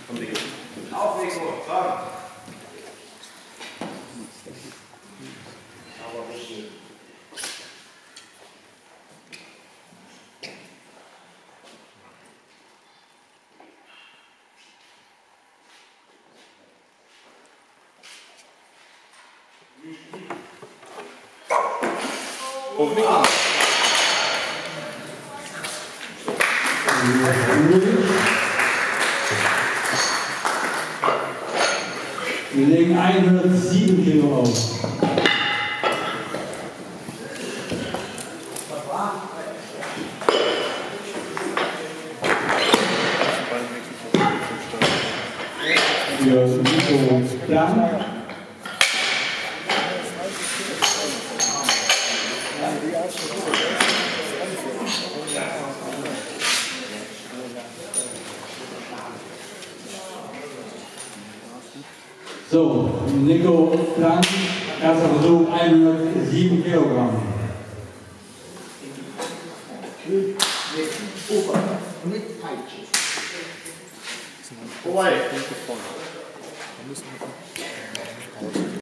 Auf, Nico, komm. Aber richtig. Auf Nico. Wir legen 107 Kilo auf. Für Nico Plank. So, Nico Plank, erster Versuch, 107 Kilogramm. Mit Peitsche. Vorbei.